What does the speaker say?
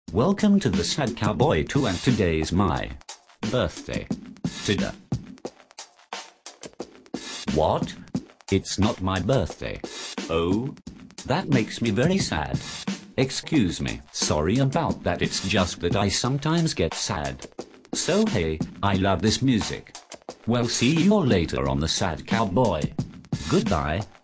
Welcome to the Sad Cowboy 2 and today's my birthday. Today. What? It's not my birthday. Oh? That makes me very sad. Excuse me, sorry about that, it's just that I sometimes get sad. So hey, I love this music. Well, see you all later on the Sad Cowboy. Goodbye.